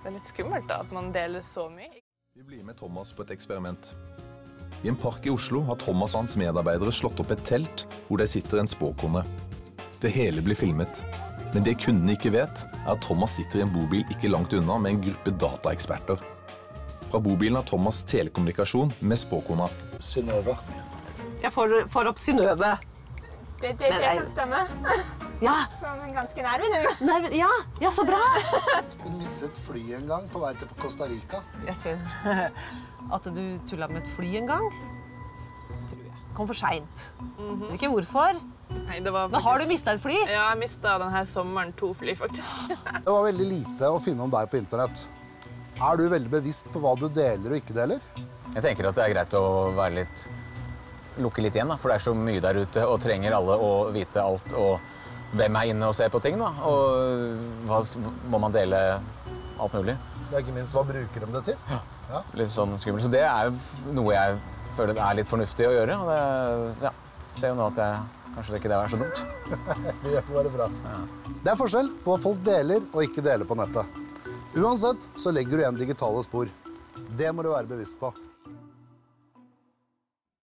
Det litt skummelt da, at man deler så mye. Vi blir med Thomas på et eksperiment. I en park i Oslo har Thomas og hans medarbeidere slått opp et telt hvor det sitter en spåkone. Det hele blir filmet. Men det kundene ikke vet, er at Thomas sitter i en bobil ikke langt unna med en gruppe dataeksperter. Fra bobilen har Thomas telekommunikasjon med spåkona. Synnøve. Jeg får opp Synnøve. Det kan stemme. Ja. Sånn ganske nær vi Ja, så bra. Hun mistet fly en gang på vei til Costa Rica. Jeg ser at du tullet med et fly en gang. Tror jeg. Kom for sent. Vet ikke hvorfor. Nei, det var faktisk... Men har du mistet et fly? Ja, jeg mistet denne sommeren 2 fly, faktisk. Det var veldig lite å finne om deg på internett. Er du veldig bevisst på hva du deler og ikke deler? Jeg tenker at det er greit å lukke litt igjen, da, for det er så mye der ute, og trenger alle å vite alt, og hvem er inne og ser på ting, da, og hva må man dele alt mulig. Det er ikke minst hva bruker de det til. Ja. Litt sånn skummelt, så det er jo noe jeg føler er litt fornuftig å gjøre, og det, ser jo nå at kanskje det ikke er så dumt. Det var det bra. Ja. Det er forskjell på hva folk deler og ikke deler på nettet. Uansett så legger du igjen digitale spor. Det må du være bevisst på.